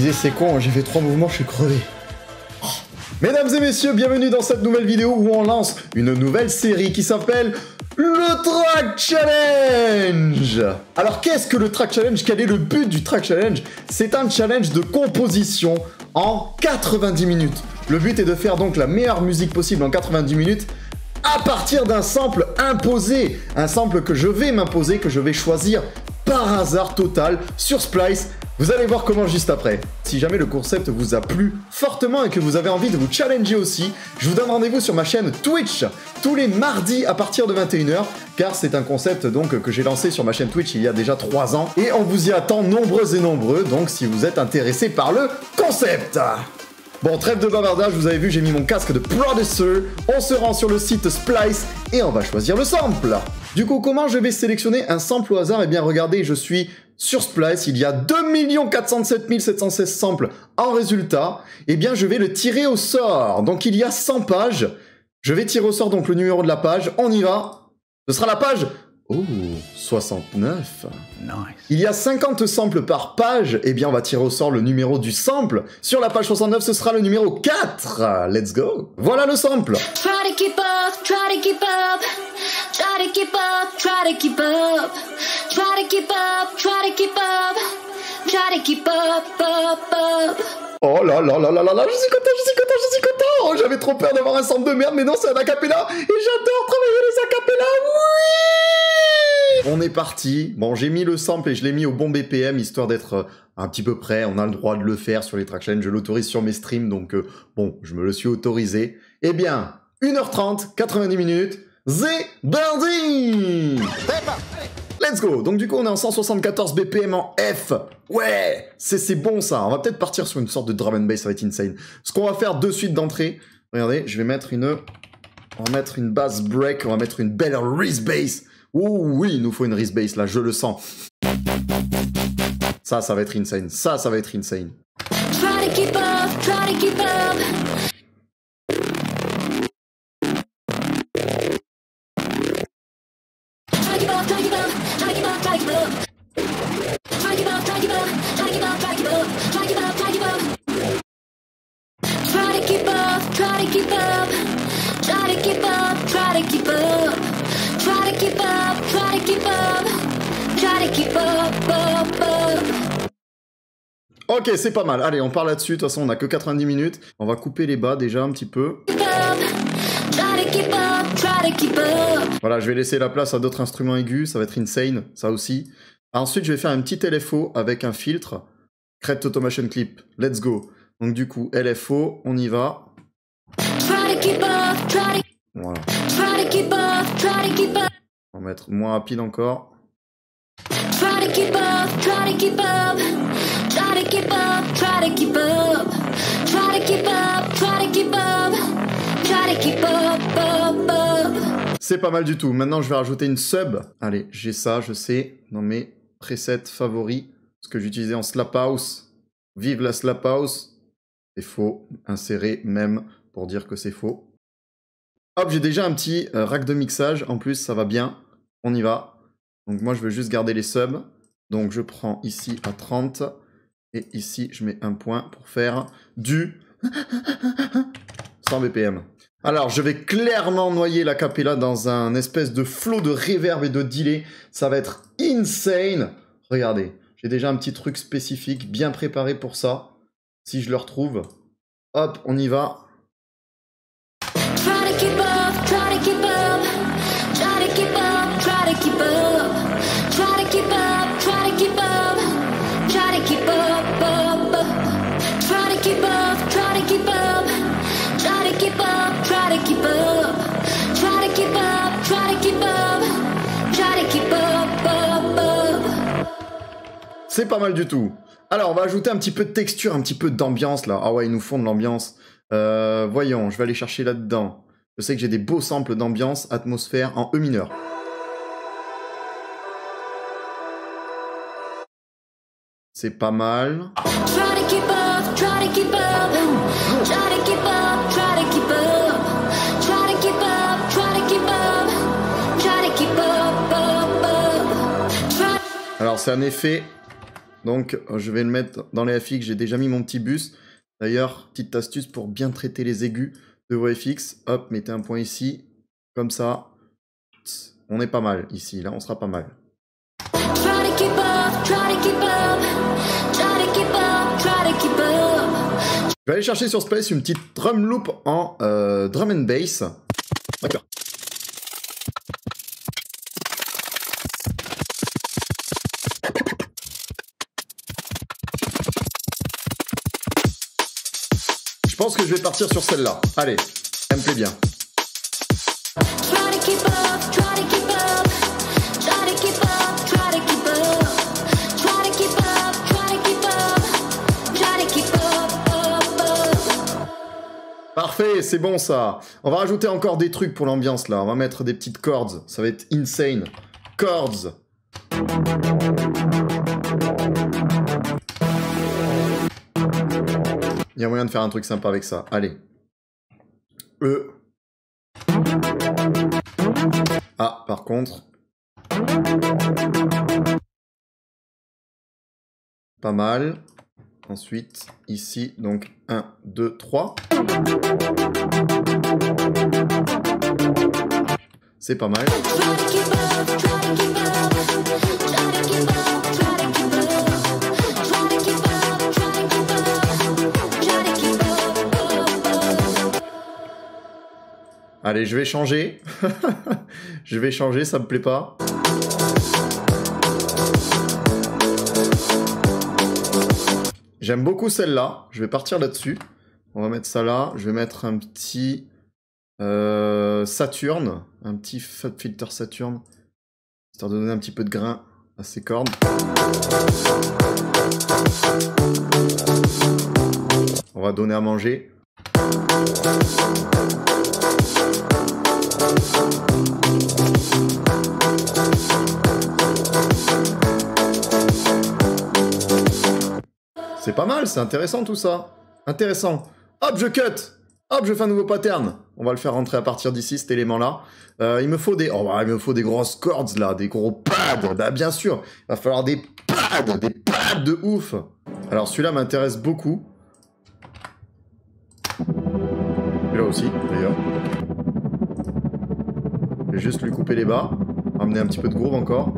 disais c'est con, j'ai fait 3 mouvements, je suis crevé. Oh. Mesdames et messieurs, bienvenue dans cette nouvelle vidéo où on lance une nouvelle série qui s'appelle le Track Challenge. Alors qu'est-ce que le Track Challenge? Quel est le but du Track Challenge? C'est un challenge de composition en 90 minutes. Le but est de faire donc la meilleure musique possible en 90 minutes à partir d'un sample imposé. Un sample que je vais m'imposer, que je vais choisir par hasard total sur Splice. Vous allez voir comment juste après. Si jamais le concept vous a plu fortement et que vous avez envie de vous challenger aussi, je vous donne rendez-vous sur ma chaîne Twitch tous les mardis à partir de 21 h, car c'est un concept donc que j'ai lancé sur ma chaîne Twitch il y a déjà 3 ans et on vous y attend nombreux et nombreux, donc si vous êtes intéressés par le concept. Bon, trêve de bavardage, vous avez vu, j'ai mis mon casque de producer, on se rend sur le site Splice et on va choisir le sample. Du coup, comment je vais sélectionner un sample au hasard? Eh bien, regardez, je suis sur Splice, il y a 2 407 716 samples en résultat. Eh bien, je vais le tirer au sort. Donc, il y a 100 pages. Je vais tirer au sort donc le numéro de la page. On y va. Ce sera la page... Oh, 69. Nice. Il y a 50 samples par page. Eh bien, on va tirer au sort le numéro du sample. Sur la page 69, ce sera le numéro 4. Let's go. Voilà le sample. Try to keep up, try to keep up. Try to keep up, try to keep up. Try to keep up, try to keep up. Try to keep up, up. Oh là là là là là là, je suis content. Oh, j'avais trop peur d'avoir un sample de merde, mais non, c'est un acapella. Et j'adore travailler les acapellas. Oui! On est parti. Bon, j'ai mis le sample et je l'ai mis au bon BPM, histoire d'être un petit peu près. On a le droit de le faire sur les track challenges. Je l'autorise sur mes streams, donc bon, je me le suis autorisé. Eh bien, 1h30, 90 minutes, c'est parti! Let's go. Donc du coup, on est en 174 BPM en F. Ouais, c'est bon ça. On va peut-être partir sur une sorte de drum and bass, ça va être insane. Ce qu'on va faire de suite d'entrée, regardez, je vais mettre une... On va mettre une bass break, on va mettre une belle Reese bass. Oh oui, il nous faut une Reese bass là, je le sens. Ça va être insane. Ça va être insane. Try to keep up, try to keep up. Ok, c'est pas mal. Allez, on part là-dessus. De toute façon, on a que 90 minutes. On va couper les bas déjà un petit peu. Voilà, je vais laisser la place à d'autres instruments aigus. Ça va être insane, ça aussi. Ensuite, je vais faire un petit LFO avec un filtre. Create Automation Clip. Let's go. Donc du coup, LFO, on y va. Voilà. On va mettre moins rapide encore. C'est pas mal du tout. Maintenant, je vais rajouter une sub. Allez, j'ai ça, je sais, dans mes presets favoris. Ce que j'utilisais en slap house. Vive la slap house. C'est faux. Insérer même pour dire que c'est faux. Hop, j'ai déjà un petit rack de mixage. En plus, ça va bien. On y va. Donc moi, je veux juste garder les subs. Donc je prends ici à 30. Et ici, je mets un point pour faire du 100 BPM. Alors, je vais clairement noyer l'acapella dans un espèce de flow de reverb et de delay. Ça va être insane. Regardez, j'ai déjà un petit truc spécifique bien préparé pour ça. Si je le retrouve. Hop, on y va. C'est pas mal du tout. Alors, on va ajouter un petit peu de texture, un petit peu d'ambiance, là. Ah ouais, ils nous font de l'ambiance. Voyons, je vais aller chercher là-dedans. Je sais que j'ai des beaux samples d'ambiance, atmosphère en E mineur. C'est pas mal. Alors, c'est un effet Donc, je vais le mettre dans les FX. J'ai déjà mis mon petit bus. D'ailleurs, petite astuce pour bien traiter les aigus de vos FX. Hop, mettez un point ici. Comme ça. On est pas mal ici. Là, on sera pas mal. Try to keep up, try to keep up, try to keep up, try to keep up. Je vais aller chercher sur Space une petite drum loop en drum and bass. D'accord. Je pense que je vais partir sur celle-là. Allez, ça me plaît bien. Try to keep up, try to keep up, try to keep up, try to keep up, try to keep up, try to keep up, try to keep up. Parfait, c'est bon ça. On va rajouter encore des trucs pour l'ambiance là. On va mettre des petites chords. Ça va être insane. Chords. Il y a moyen de faire un truc sympa avec ça. Allez. Ah, par contre. Pas mal. Ensuite, ici, donc 1, 2, 3. C'est pas mal. Allez, je vais changer. Je vais changer, ça me plaît pas. J'aime beaucoup celle-là. Je vais partir là-dessus. On va mettre ça là. Je vais mettre un petit Saturn. Un petit Fab Filter Saturn. Histoire de donner un petit peu de grain à ces cordes. On va donner à manger. C'est pas mal, c'est intéressant tout ça. Intéressant. Hop, je cut. Hop, je fais un nouveau pattern. On va le faire rentrer à partir d'ici, cet élément-là. Il me faut des... Oh, bah, il me faut des grosses cordes, là. Des gros pads. Bah, bien sûr. Il va falloir des pads. Des pads de ouf. Alors, celui-là m'intéresse beaucoup. Celui-là aussi, d'ailleurs. Je vais juste lui couper les bas. Ramener un petit peu de groove encore.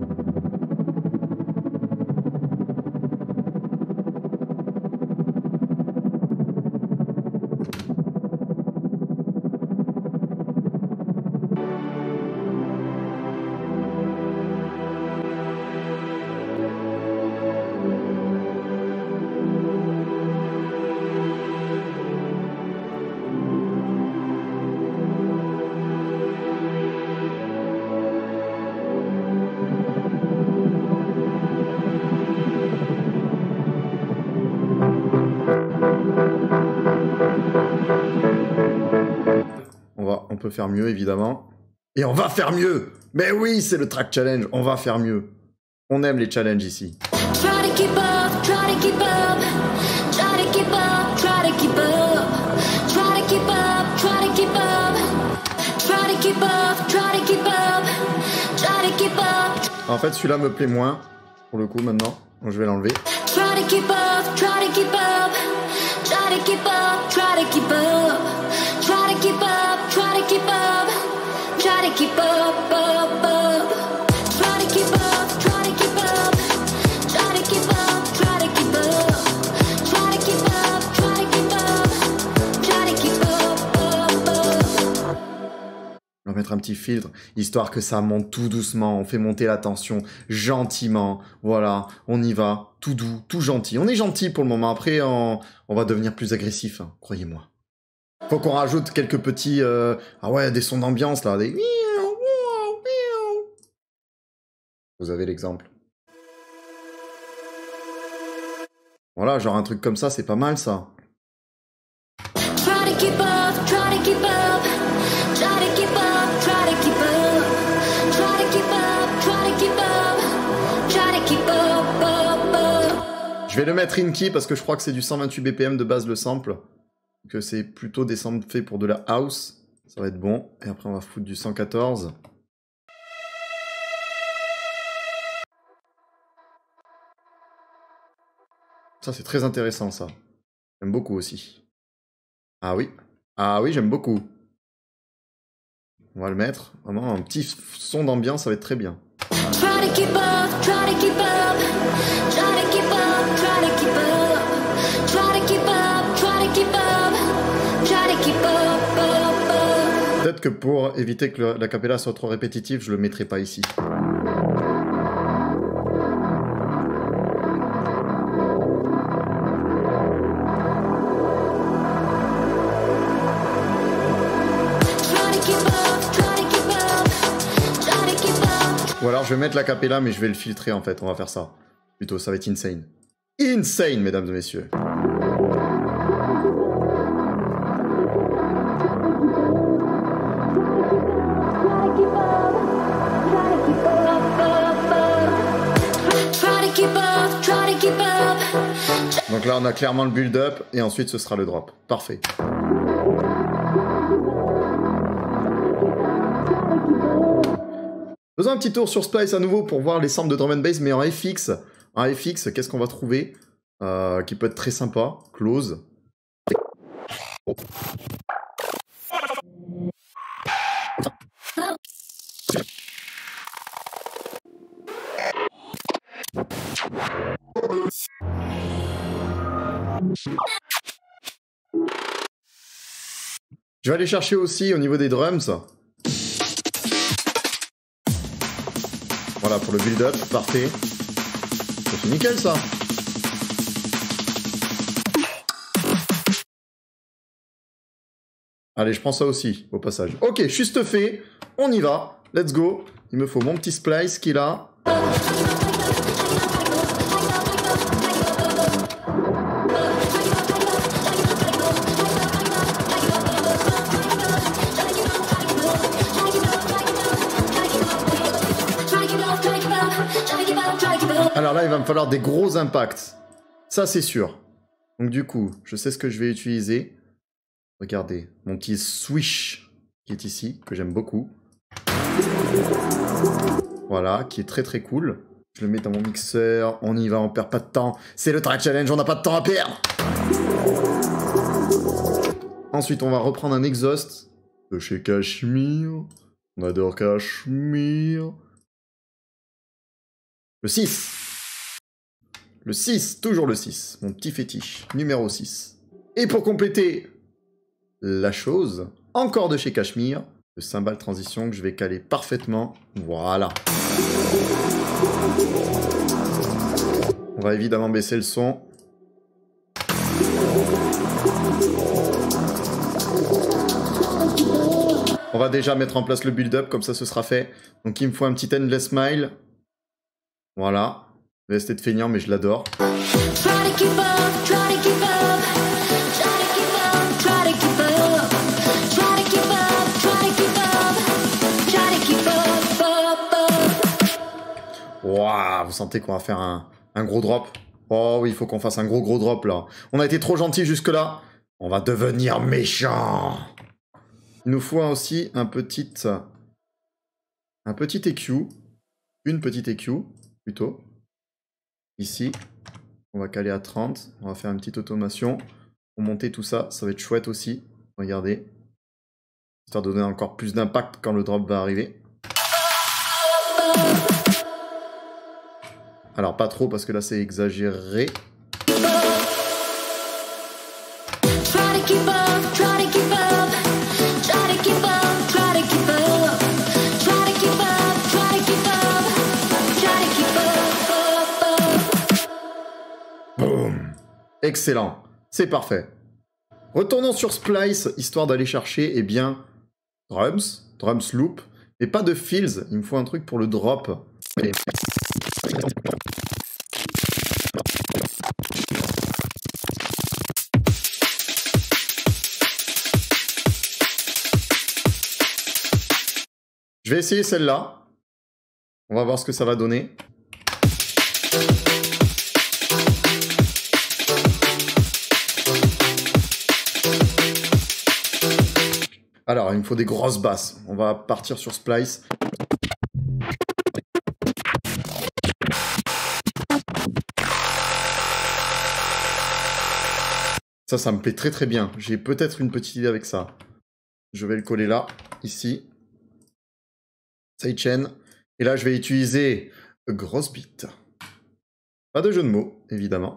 On peut faire mieux, évidemment. Et on va faire mieux. Mais oui, c'est le track challenge. On va faire mieux. On aime les challenges ici. Try to keep up, try to keep up, try to keep up, try to keep up, try to keep up, try to keep up, try to keep up, try to keep up, try to keep up. En fait, celui-là me plaît moins, pour le coup, maintenant. Donc, je vais l'enlever. Try to keep up, try to keep up, try to keep up, try to keep up, try to keep up, try to keep up, try to keep up, up. Try to keep up, try to keep up, try to keep up, try to keep up, try to keep up, try to keep up, try to keep up. On va mettre un petit filtre, histoire que ça monte tout doucement. On fait monter la tension gentiment. Voilà, on y va, tout doux, tout gentil. On est gentil pour le moment. Après, on va devenir plus agressif, hein, croyez-moi. Faut qu'on rajoute quelques petits... Ah ouais, des sons d'ambiance, là. Des... Vous avez l'exemple. Voilà, genre un truc comme ça, c'est pas mal, ça. Try to keep up, try to keep up, try to keep up, try to keep up, try to keep up, try to keep up, try to keep up. Je vais le mettre in key parce que je crois que c'est du 128 BPM de base le sample. Que c'est plutôt des samples faits pour de la house. Ça va être bon. Et après, on va foutre du 114. Ça, c'est très intéressant, ça. J'aime beaucoup aussi. Ah oui. Ah oui, j'aime beaucoup. On va le mettre. Vraiment, un petit son d'ambiance, ça va être très bien. Try to keep up, try to keep up, try to keep up, try to keep up, try to keep up, try to keep up, try to keep up, up, up. Peut-être que pour éviter que la cappella soit trop répétitive, je le mettrai pas ici. Ou alors je vais mettre la cappella mais je vais le filtrer en fait, on va faire ça. Plutôt, ça va être insane. Insane, mesdames et messieurs. Donc là on a clairement le build-up et ensuite ce sera le drop. Parfait. Faisons un petit tour sur Splice à nouveau pour voir les samples de drum and bass, mais en FX. En FX, qu'est-ce qu'on va trouver qui peut être très sympa? Close. Je vais aller chercher aussi au niveau des drums. Voilà pour le build-up, parfait. C'est nickel ça. Allez, je prends ça aussi au passage. Ok, juste fait, on y va. Let's go. Il me faut mon petit splice qui est là. Alors là, il va me falloir des gros impacts. Ça, c'est sûr. Donc du coup, je sais ce que je vais utiliser. Regardez, mon petit swish qui est ici, que j'aime beaucoup. Voilà, qui est très très cool. Je le mets dans mon mixeur. On y va, on perd pas de temps. C'est le track challenge, on n'a pas de temps à perdre. Ensuite, on va reprendre un exhaust de chez Cashmere. On adore Cashmere. Le 6. Le 6, toujours le 6. Mon petit fétiche, numéro 6. Et pour compléter la chose, encore de chez Cashmere, le cymbale transition que je vais caler parfaitement. Voilà. On va évidemment baisser le son. On va déjà mettre en place le build-up, comme ça ce sera fait. Donc il me faut un petit endless smile. Voilà. Je vais rester de feignant, mais je l'adore. Waouh, vous sentez qu'on va faire un gros drop? Oh oui, il faut qu'on fasse un gros drop là. On a été trop gentil jusque-là. On va devenir méchant. Il nous faut aussi un petit EQ. Une petite EQ, plutôt. Ici, on va caler à 30. On va faire une petite automation. Pour monter tout ça, ça va être chouette aussi. Regardez. Histoire de donner encore plus d'impact quand le drop va arriver. Alors pas trop parce que là c'est exagéré. Boum. Excellent. C'est parfait. Retournons sur Splice, histoire d'aller chercher, eh bien, drums loop, et pas de fills, il me faut un truc pour le drop. Allez. Je vais essayer celle-là. On va voir ce que ça va donner. Alors, il me faut des grosses basses. On va partir sur Splice. Ça me plaît très très bien. J'ai peut-être une petite idée avec ça. Je vais le coller là, ici. Sidechain. Et là, je vais utiliser grosse bite. Pas de jeu de mots, évidemment.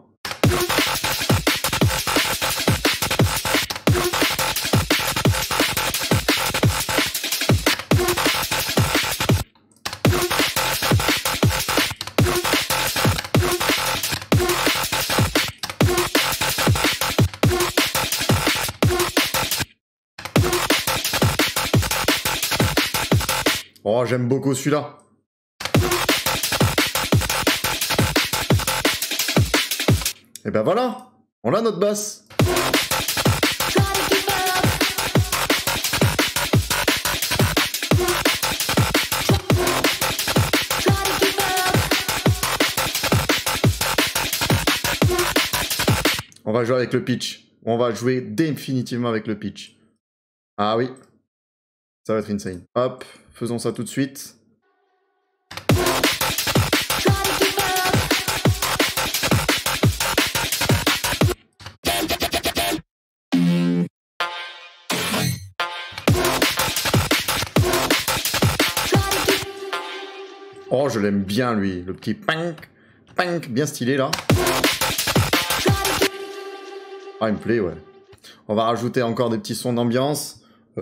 Oh, j'aime beaucoup celui-là. Et ben voilà, on a notre basse. On va jouer avec le pitch. On va jouer définitivement avec le pitch. Ah oui. Ça va être insane. Hop, faisons ça tout de suite. Oh, je l'aime bien lui, le petit punk, punk, bien stylé là. Ah, il me plaît, ouais. On va rajouter encore des petits sons d'ambiance.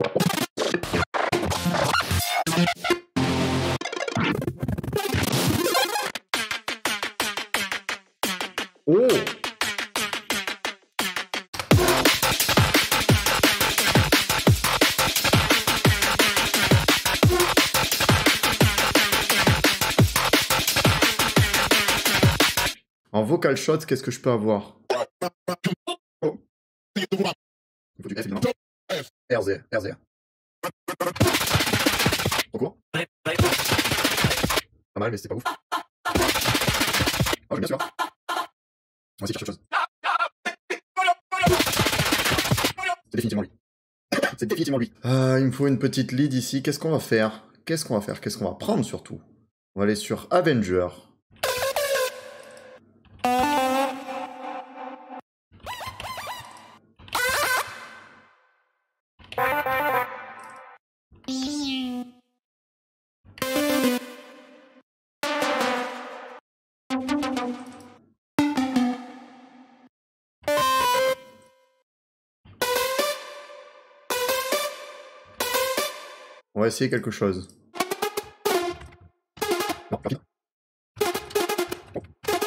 Oh! En vocal shot, qu'est-ce que je peux avoir? Oh. Il faut du F, évidemment. RZ. Trop court. Pas mal, mais c'est pas ouf. Oh, bien sûr. On va essayer de chercher autre chose. C'est définitivement lui. C'est définitivement lui. Il me faut une petite lead ici. Qu'est-ce qu'on va faire? Qu'est-ce qu'on va prendre surtout? On va aller sur Avenger. On va essayer quelque chose. Non, rapide. Oh.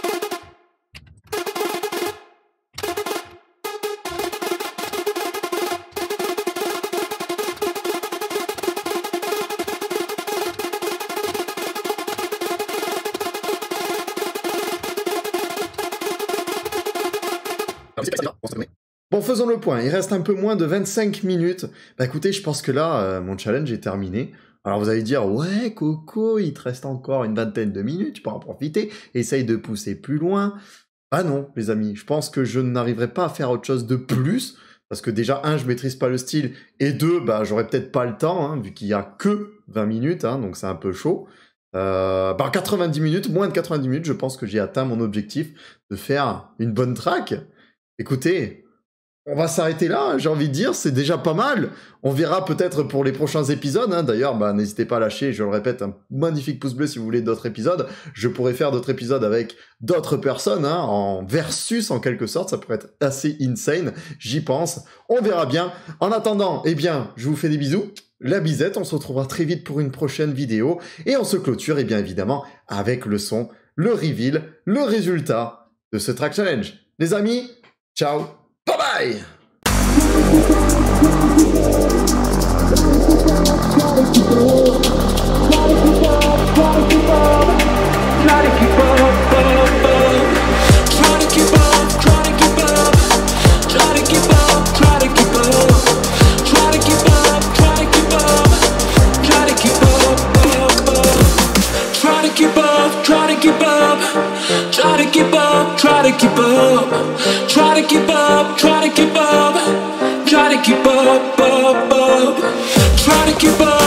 Bon, faisons le point. Il reste un peu moins de 25 minutes. Bah écoutez, je pense que là, mon challenge est terminé. Alors vous allez dire, ouais, Coco, il te reste encore une vingtaine de minutes, tu peux en profiter. Essaye de pousser plus loin. Ah non, les amis, je pense que je n'arriverai pas à faire autre chose de plus. Parce que déjà, un, je maîtrise pas le style. Et deux, bah j'aurais peut-être pas le temps, hein, vu qu'il y a que 20 minutes, hein, donc c'est un peu chaud. 90 minutes, moins de 90 minutes, je pense que j'ai atteint mon objectif de faire une bonne track. Écoutez, on va s'arrêter là, j'ai envie de dire, c'est déjà pas mal. On verra peut-être pour les prochains épisodes, hein. D'ailleurs, bah, n'hésitez pas à lâcher, je le répète, un magnifique pouce bleu si vous voulez d'autres épisodes. Je pourrais faire d'autres épisodes avec d'autres personnes, hein, en versus en quelque sorte, ça pourrait être assez insane, j'y pense. On verra bien. En attendant, eh bien, je vous fais des bisous. La bisette, on se retrouvera très vite pour une prochaine vidéo. Et on se clôture, et bien évidemment, avec le son, le reveal, le résultat de ce track challenge. Les amis, ciao, bye bye! Try to keep up.